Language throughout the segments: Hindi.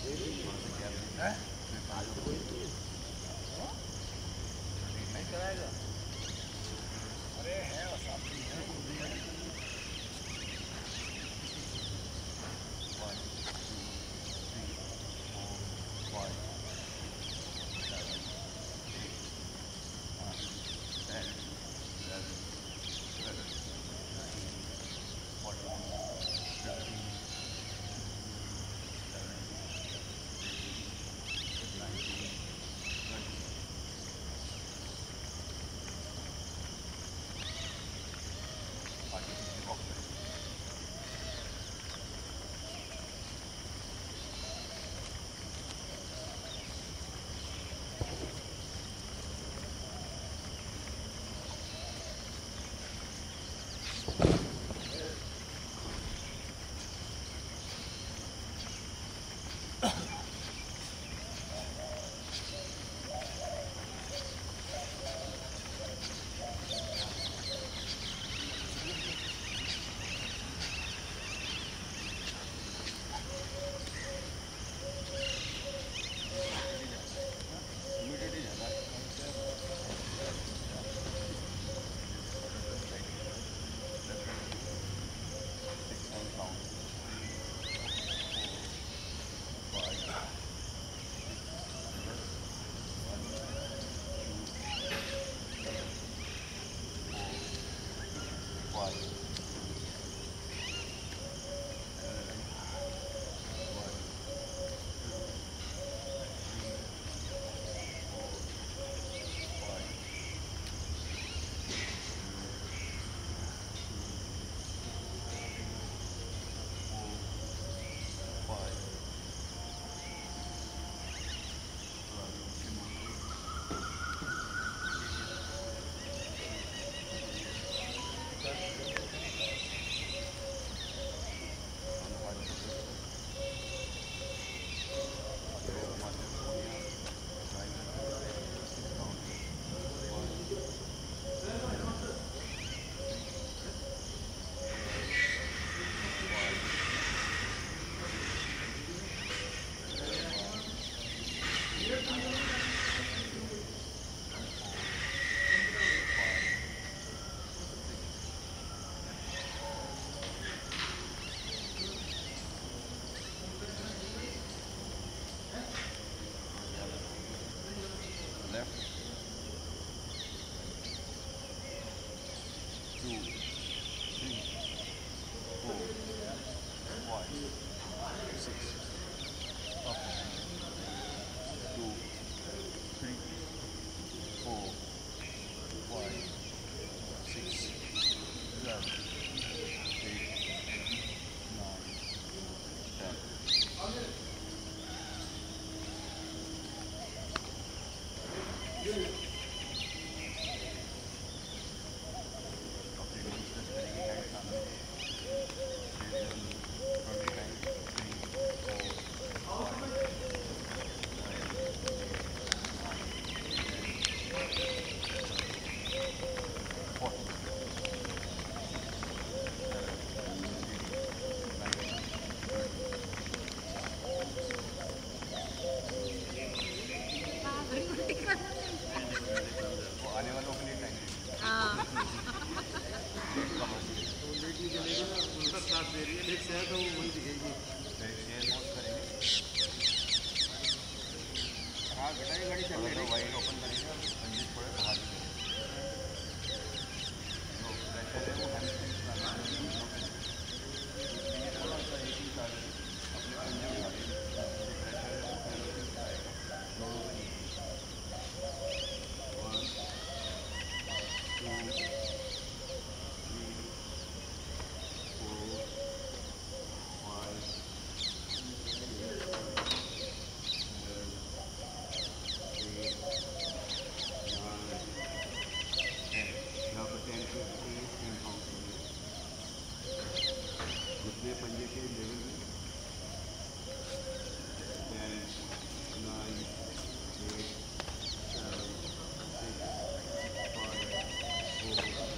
4,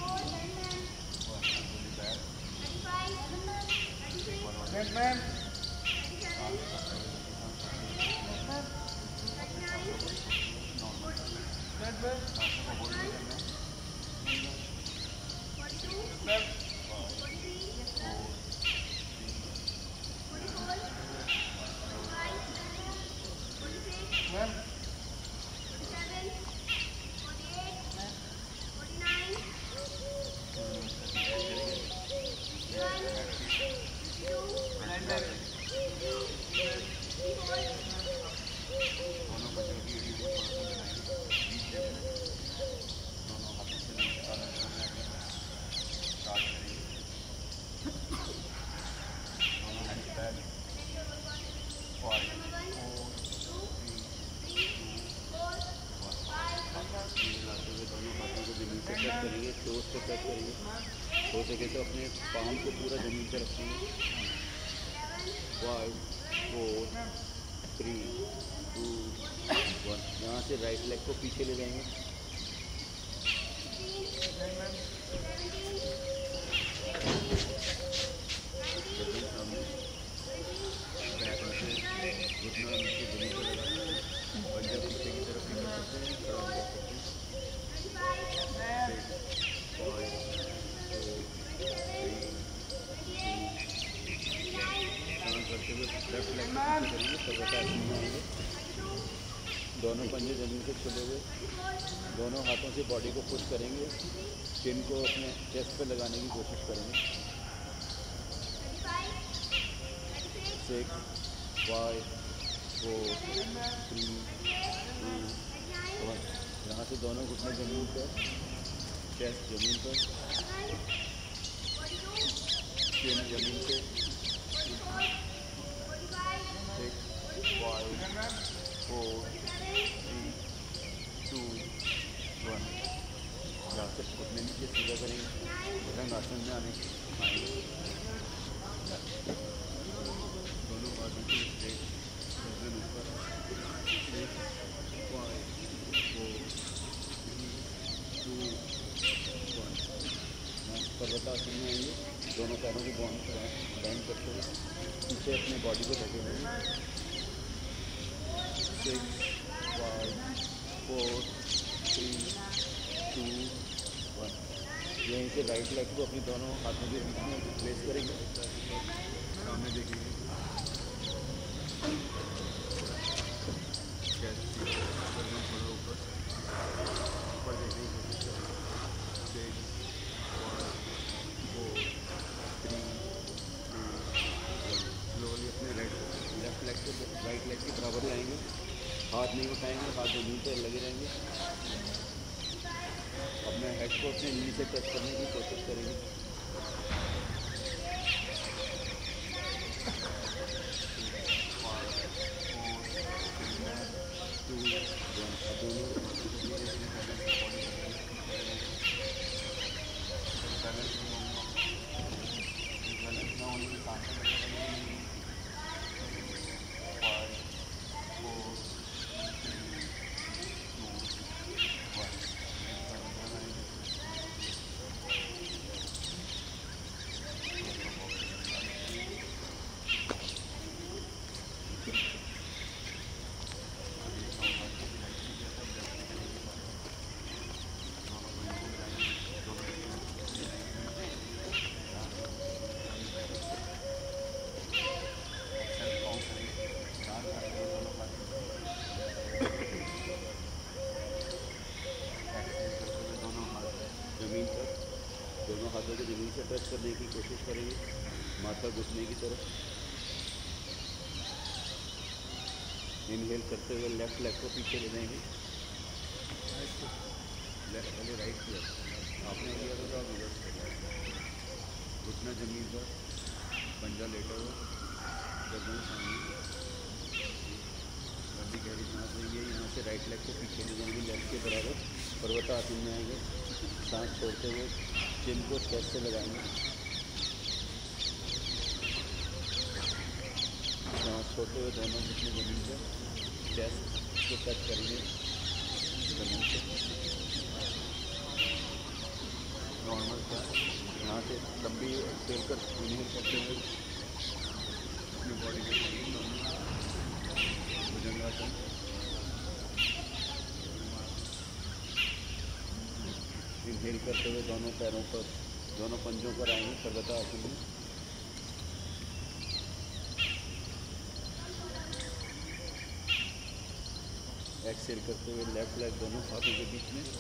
हो सके तो अपने पाँव को पूरा ज़मीन पर रखेंगे। 5 4 3 2 1। यहाँ से राइट लेग को पीछे ले जाएंगे। घुटना नीचे ज़मीन पर लगाएंगे और जब पीछे की तरफ निकल सकते हैं खड़ा हो सकते हैं। 6 5 करते हुए लेफ्ट लेग को पीछे करेंगे। पर्वतासन में आएंगे। दोनों पंजे ज़मीन से खुले हुए, दोनों हाथों से बॉडी को पुश करेंगे। चिन को अपने चेस्ट पे लगाने की कोशिश करेंगे। 6 5 4 3 2 1। यहाँ से दोनों घुटने ज़मीन पर, चेस्ट ज़मीन पर, चिन ज़मीन पे। 6 5 4 3 2 1। यहाँ से घुटने नीचे सीधा करेंगे। भुजंग आसन में आएंगे। दोनों हाथों को स्ट्रेट गर्दन ऊपर। 6 5 4 3 2 1। पर्वतासन में आएंगे। दोनों पैरों को बैंड करते हुए पीछे अपने बॉडी को ढके हुए। 6 5 4 3 2 1। यहीं से राइट लेग को अपनी दोनों हाथों के बीच में प्लेस करेंगे। सामने देखेंगे। गर्दन थोड़ा ऊपर देखने की कोशिश करें। 6 5 4 3 2 1। स्लोली अपने लेफ्ट लेग को राइट लेग के बराबर लाएंगे। हाथ नहीं उठाएंगे, हाथ ज़मीन पर लगे रहेंगे। अपने हेड को अपने नी से टच करने की कोशिश करेंगे। 5 4 3 2 1। अब दोनों हाथों को ज़मीन से टच करने की कोशिश करेंगे। माथा घुटने की तरफ। इनहेल करते हुए लेफ्ट लेग को पीछे ले जाएंगे। लेफ्ट पहले राइट की आपने किया तो आप इधर घुटना ज़मीन पर, पंजा लेटा हुआ, गर्दन सामने, लंबी गहरी सांस लेंगे। यहाँ से राइट लेग को पीछे ले जाएंगे लेफ्ट के बराबर। पर्वतासन में आएंगे। सांस छोड़ते हुए चिन को चेस्ट से लगाएंगे। सांस छोड़ते हुए दोनों घुटने ज़मीन पर, चेस्ट को टच करेंगे ज़मीन से। से लंबी एक्सेल कर इनहेल करते हुए अपनी बॉडी के भुजंगासन। इनहेल करते हुए दोनों पैरों पर, दोनों पंजों पर आएंगे सर्वथा आसन में। एक्सेल करते हुए लेफ्ट लेग दोनों हाथों के बीच में।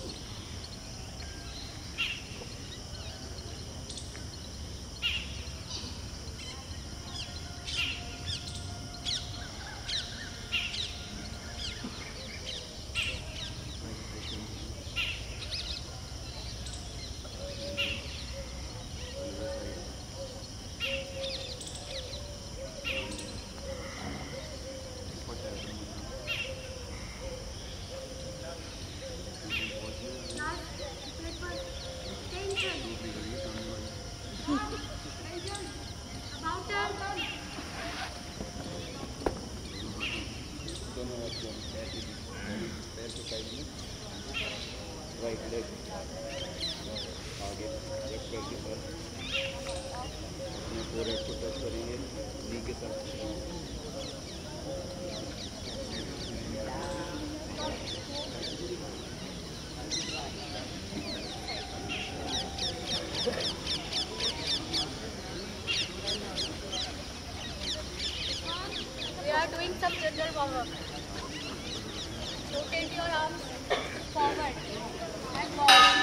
राइट लेग आगे लेफ्ट लेग के साथ अपने फोरहेड को टच करेंगे नी के साथ। We are doing some general warm-up. Rotate your arms forward and forward.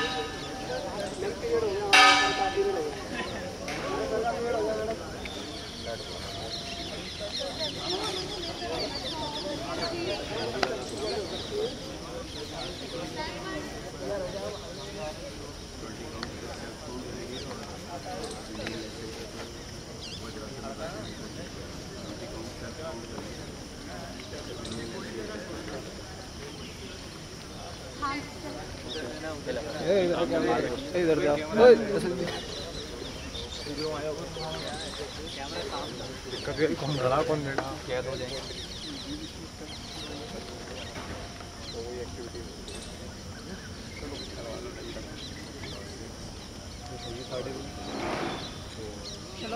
इधर जाओ। कौन खड़ा कौन बैठा कैद हो जाएंगे। चलो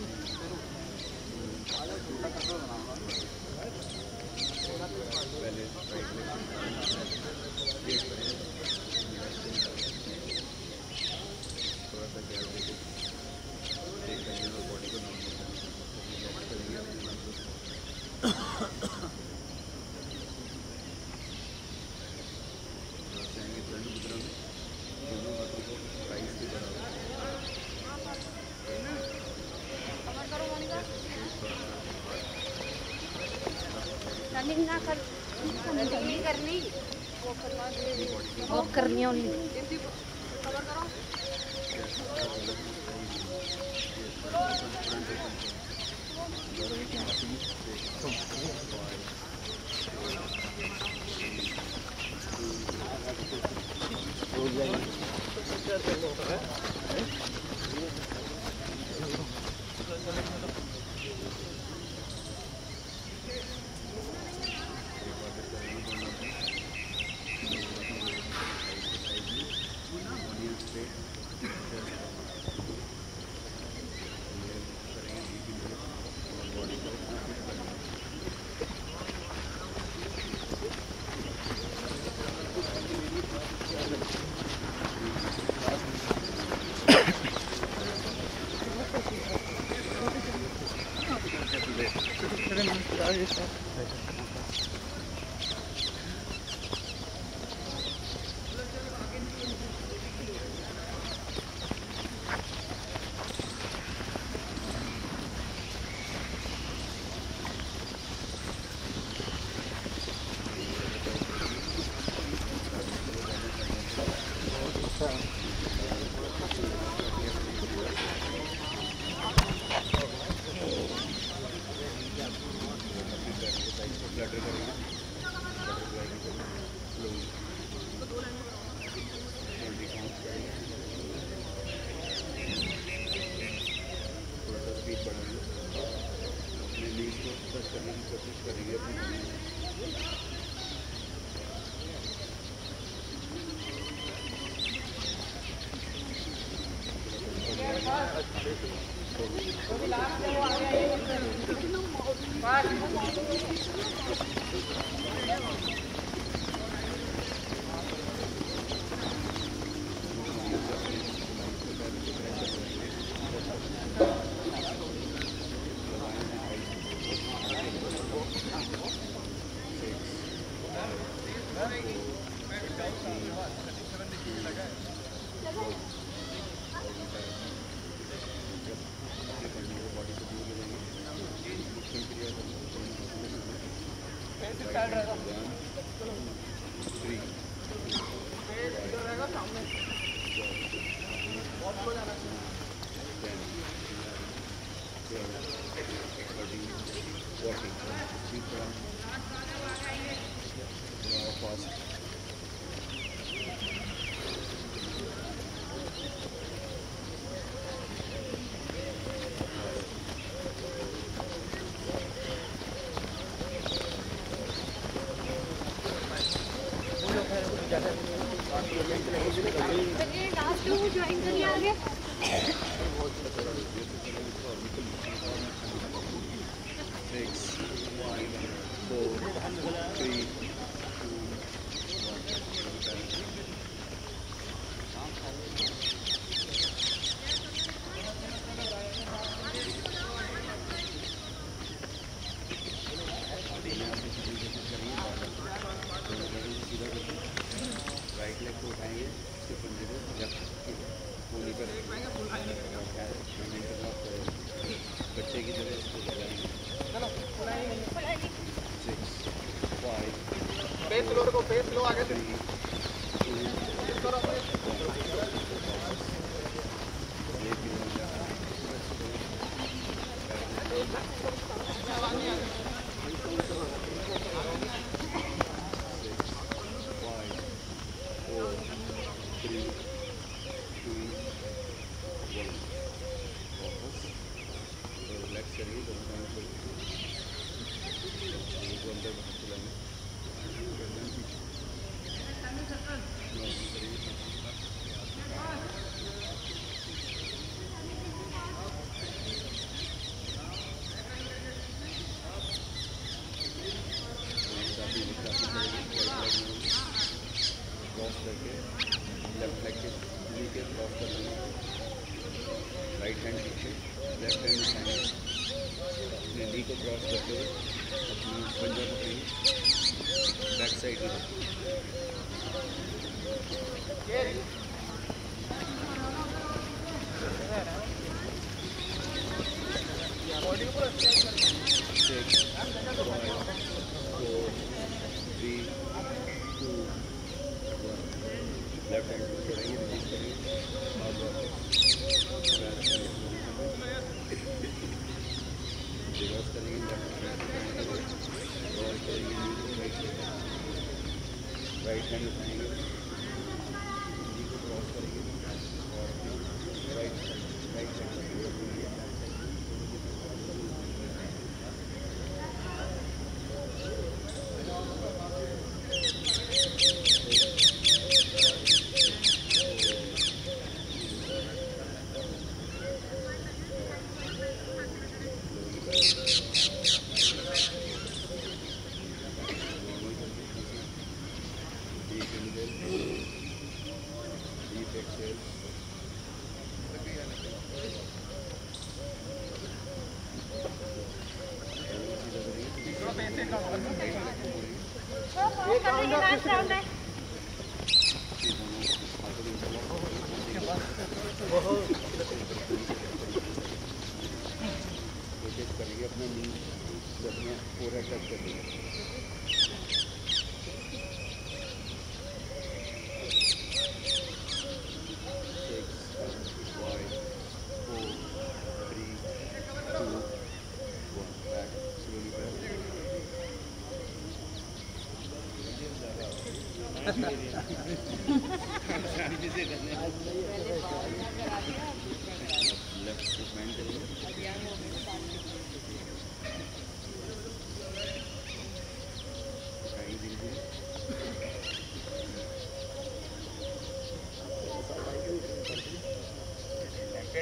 रनिंग ना कर, नहीं करनी, वॉक करनी है उन्हें। कवर करो।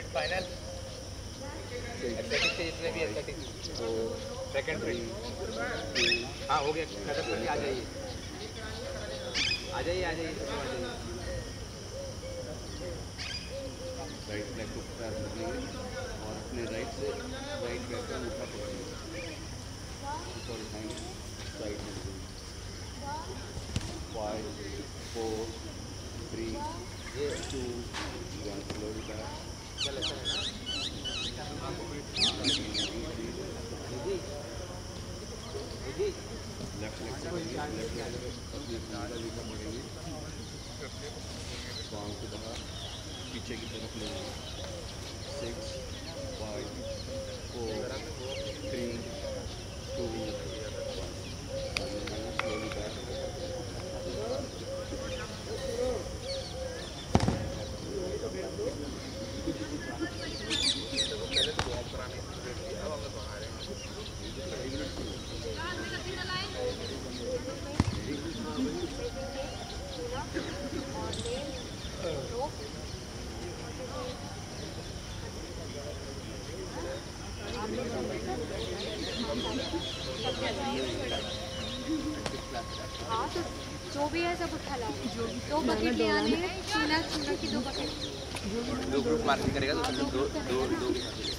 फाइनल एथलेटिक्स से जितने भी एथलेटिक्स सेकंड फ्री हाँ हो गया खत्म करके आ जाइए आ जाइए आ जाइए राइट लेग को पैर रखेंगे और अपने राइट से राइट पैर का मुट्ठा पकड़ेंगे ऊपर उठाएंगे साइड में रखेंगे 5 4 3 2 1 स्लोली बैक चले चले लेफ्ट लेग से लेफ्ट लेग अपने नाड़ा लेकर बढ़ेंगे पाँव को बाहर पीछे की तरफ लेंगे 6 5 4 3 2 स्लोली बैक पहले तो वॉक कराने अब हम लोग बाहर हैं हाँ तो जो भी है सब उठा ला 2 बकेट ले आने हैं चूना चूना की 2 बकेट 2 ग्रुप मार्किंग करेगा तो सब दो दो दो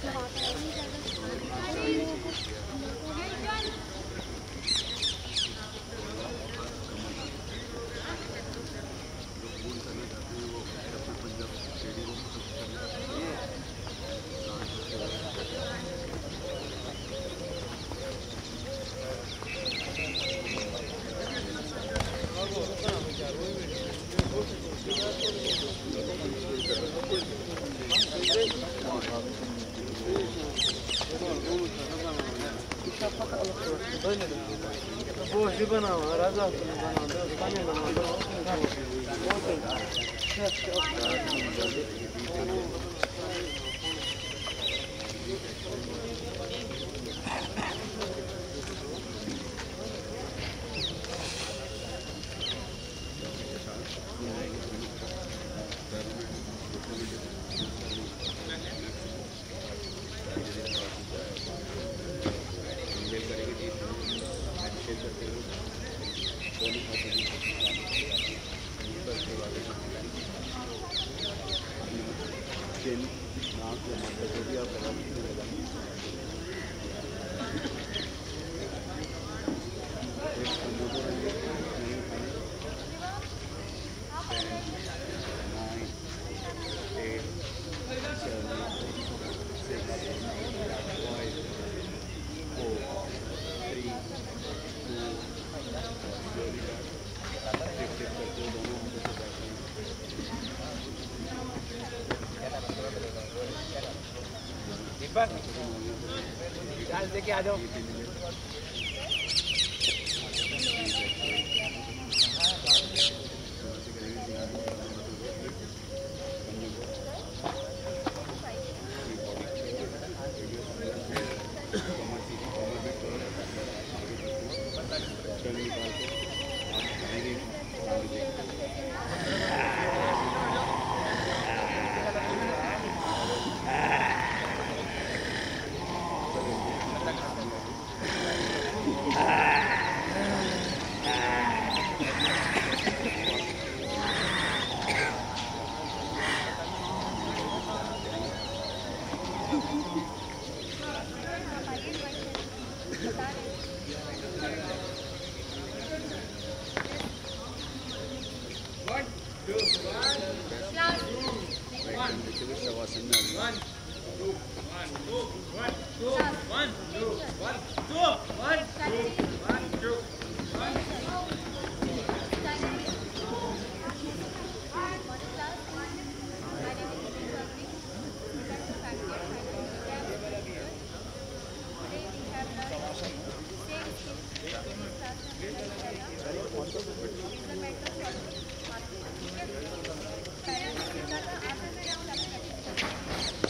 लेके आ जाओ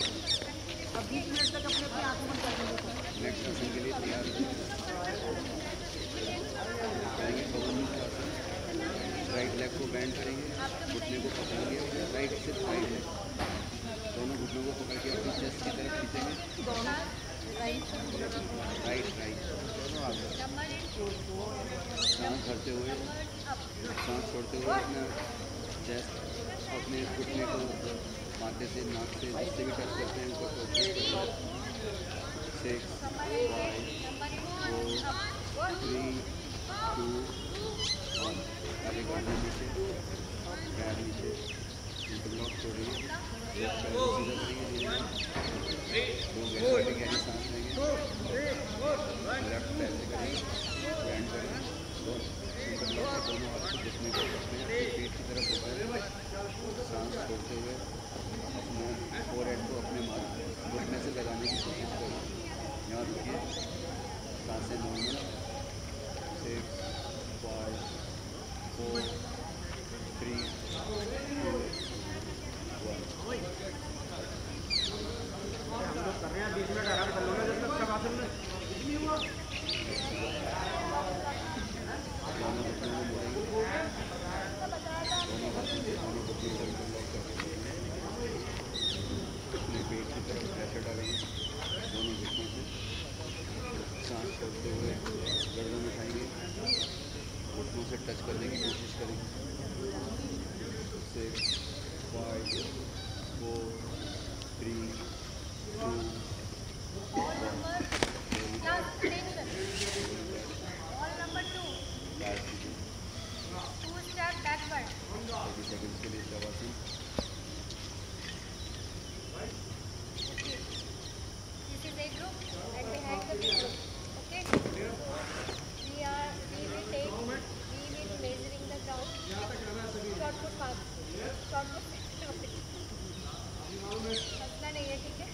नेक्स्ट आसन के लिए तैयार राइट राइट दोनों आगे। सांस भरते हुए, सांस छोड़ते हुए अपना चेस्ट, अपने घुटने को माथे से, नाक से, जिससे भी टच करते हैं ऊपर को 6, 5, 4, 3, 2, 1। आगे गर्दन नीचे, पैर नीचे, इंटरलॉक छोड़िए, पैर सीधा करिए धीरे धीरे, 2 गहरी सांस लेंगे, लेफ्ट पैर से करिए, बैंड करें, इंटरलॉक से दोनों हाथ को घुटने को अपने पेट की तरफ उठाएं, सांस छोड़ते हुए अपने फोरहेड को अपने घुटने से लगाने की कोशिश करें। यहाँ रुकिए, सांसें नॉर्मल, 6, 5, 4, 3, 2, 1। हम लोग कर रहे हैं 20 मिनट आराम कर लो ना जब तक सब आसन में। दोनों घुटनों को मोड़ेंगे, दोनों घुटनों को इंटरलॉक करके अपने पेट की तरफ प्रेशर डालेंगे दोनों घुटनों से। सांस छोड़ते हुए गर्दन उठाएंगे, घुटनों से टच करने की कोशिश करेंगे। 6, 5, 4, 3, 2, 30 सेकंड्स के लिए shavasana. This is a group and behind the group. Okay. We will measuring the ground. Short put fast. Short put. फंसना नहीं है, ठीक है?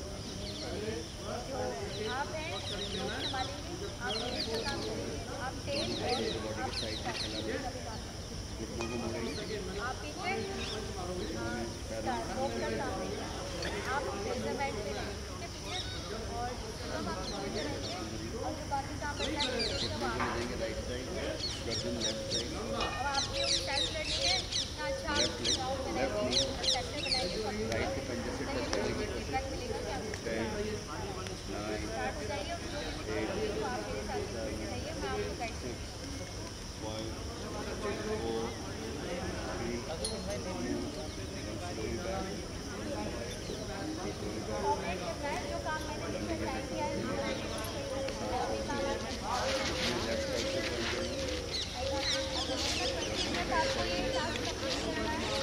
जो आप हैं वो संभालेंगे, आप पेट का काम करेंगे, आप तेज और आप घुटनों को मोड़ेंगे, आप पीछे स्मोक का काम है, आप प्रेशर बैंड पे रहेंगे पीछे और सब आप पीछे रहेंगे और जो बाकी काम बच जाएंगे सब आप देंगे राइट साइड, गर्दन लेफ्ट साइड। और आपके सेल्फ लर्निंग है इतना अच्छा आप बनाएंगे, सेक्टर बनाएंगे, राइट के पंजे से टच करेंगे। फीडबैक मिलेगा कि आपको 10, 9, स्टार्ट हो जाइए, जो आप मेरे साथ रहिए, मैं आपको गाइड 6, 5, 4, 3, 2, 1। जो काम मैंने डिसाइड किया है आपको ये क्लास कंप्लीट करना है।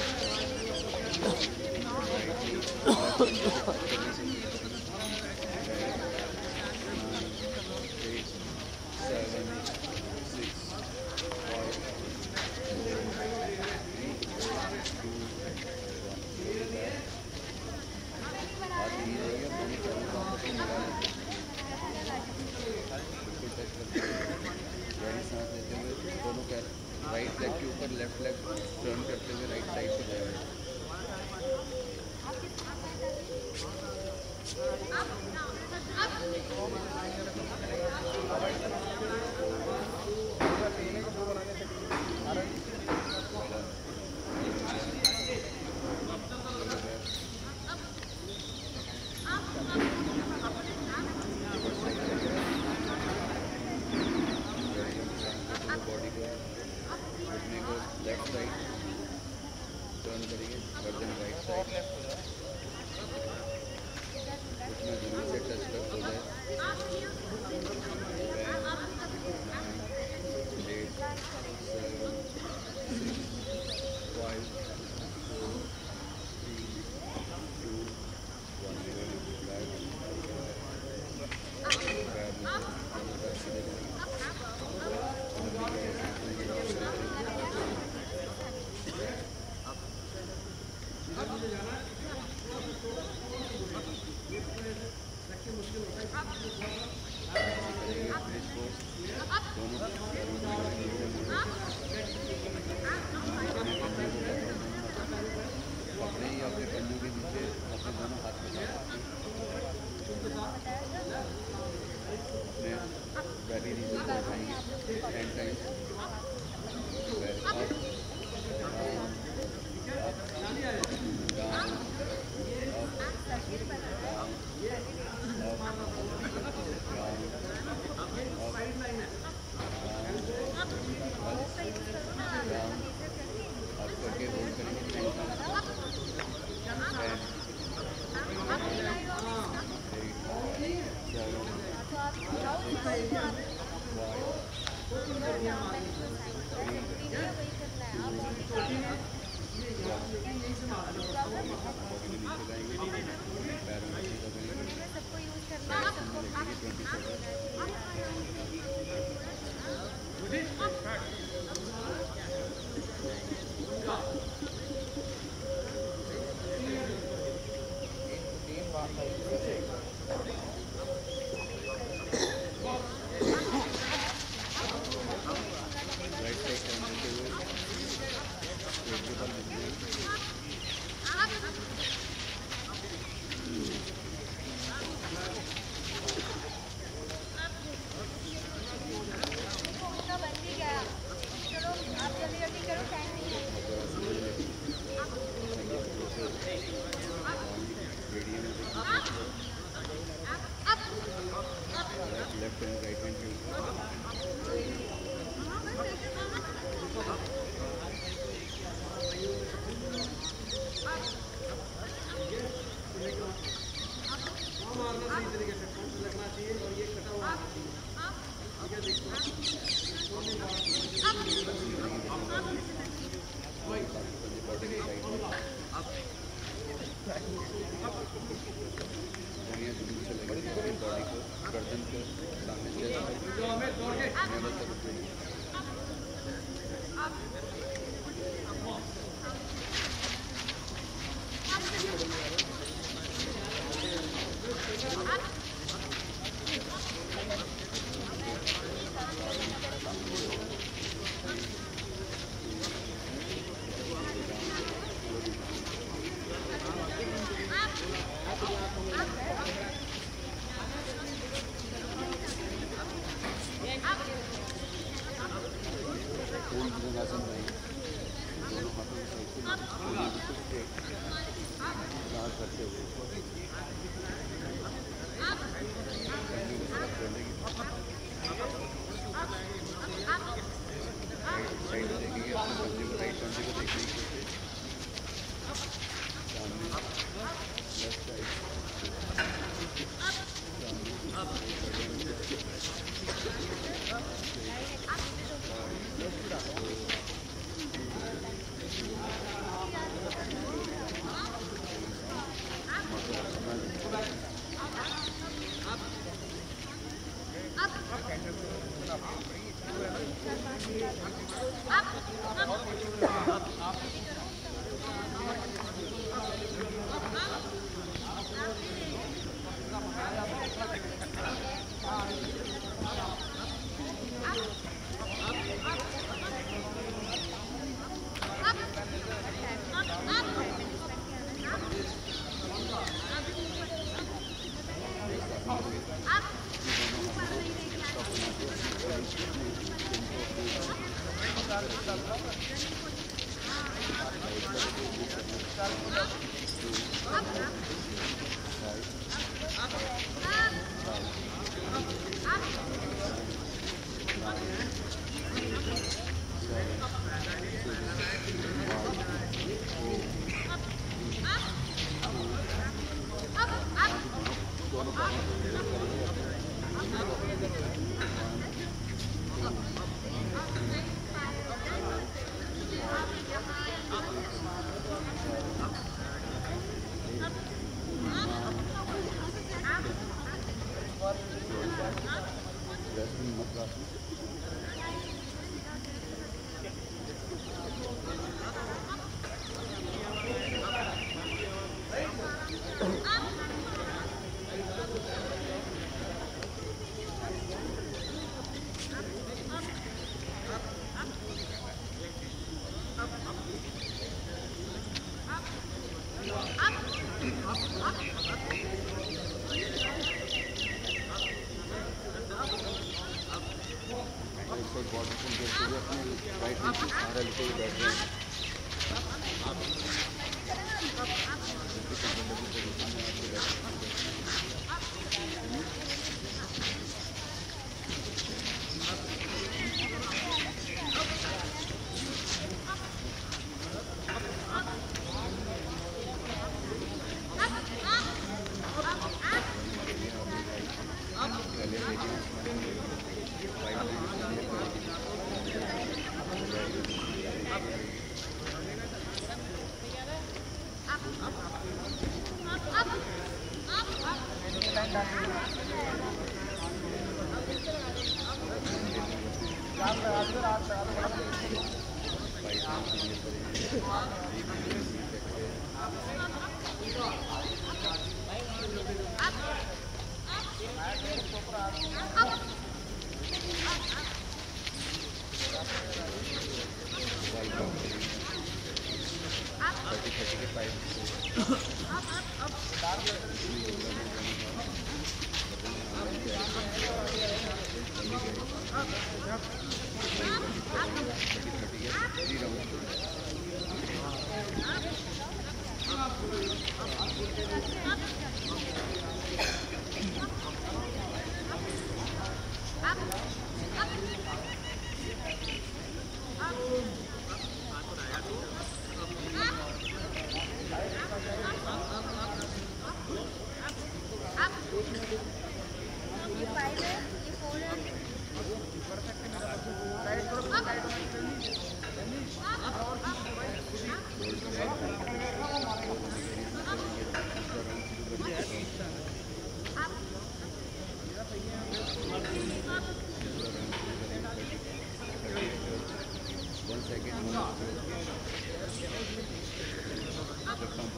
10 times. Up, down, up, down, up,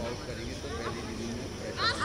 out करेंगे तो पहली इनिंग में प्रेशर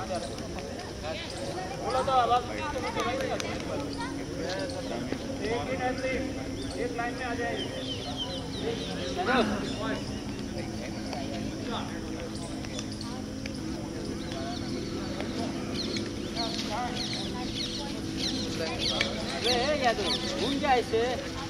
बोलो तो अब एक लाइन में आ जाए। अरे या तो घूम जाए से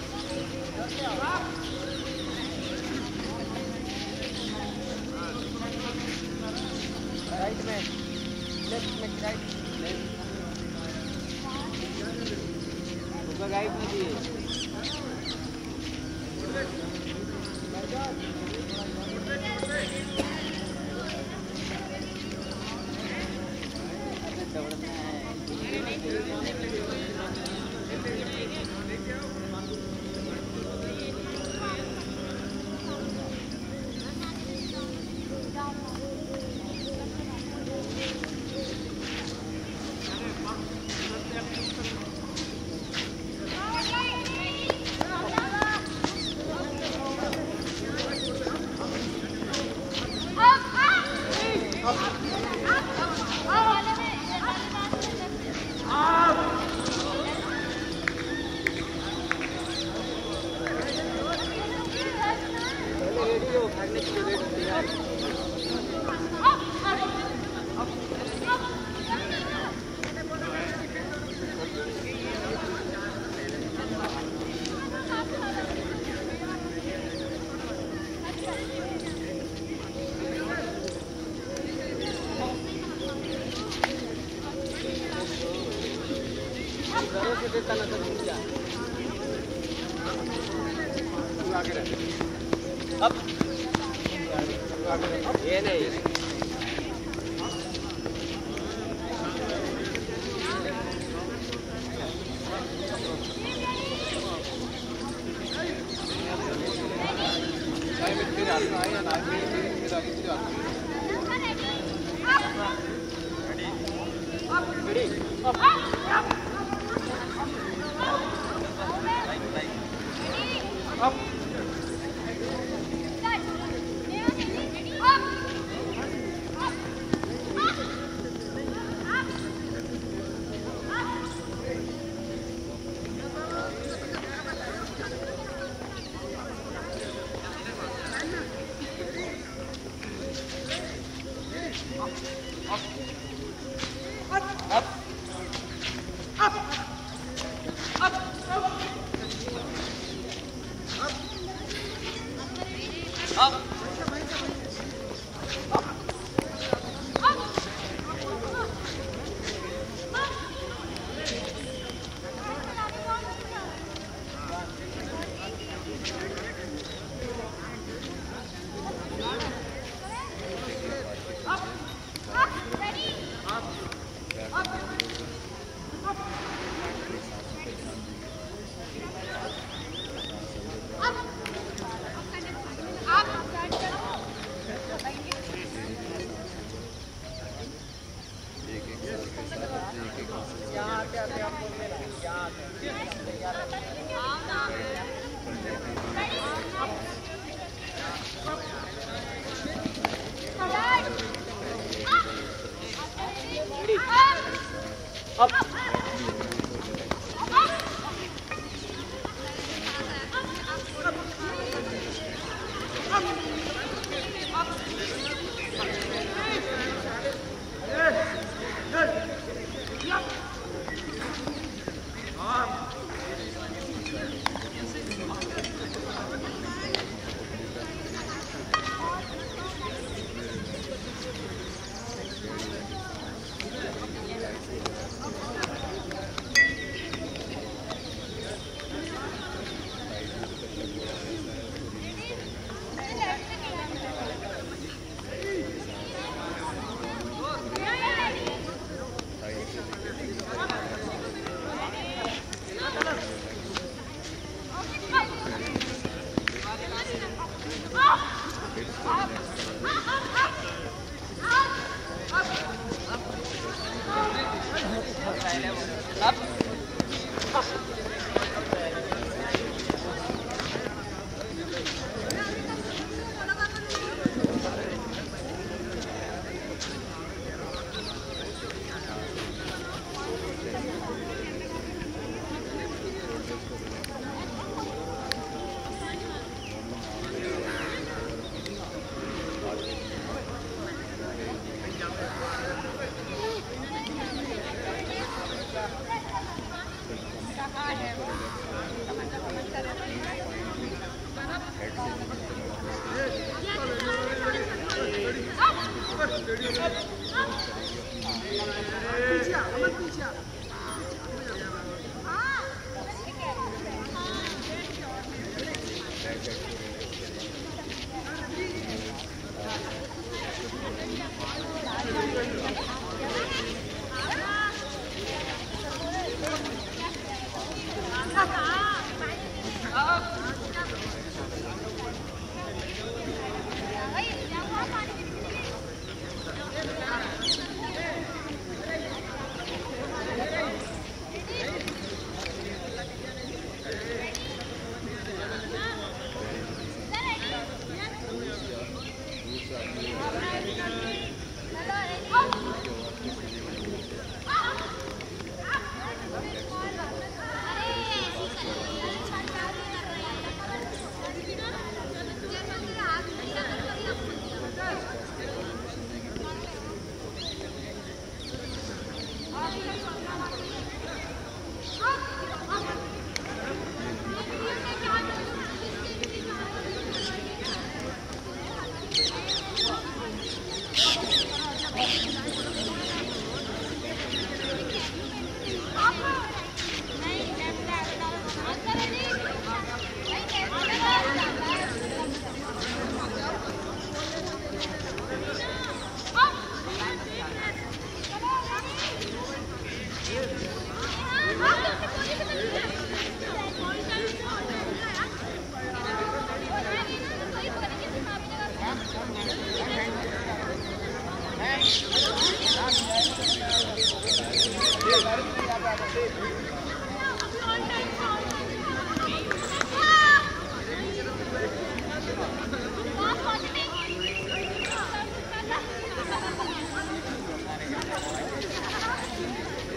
राइट में लेफ्ट में राइट लेफ्ट ऊपर राइट में दिए ये नहीं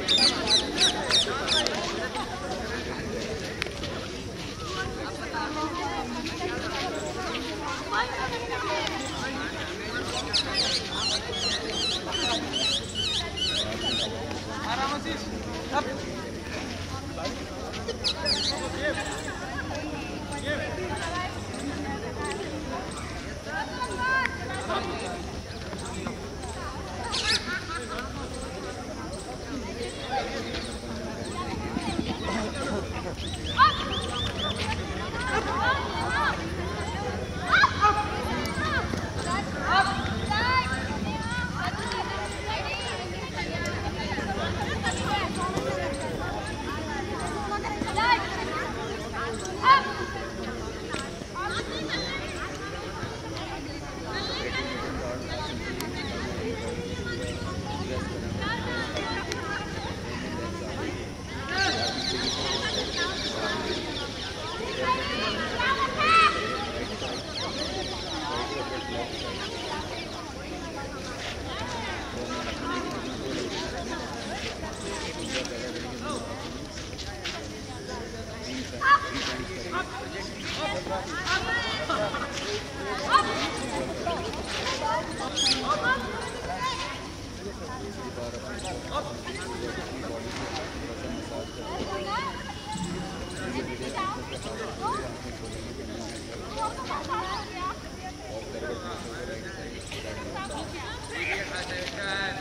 Session.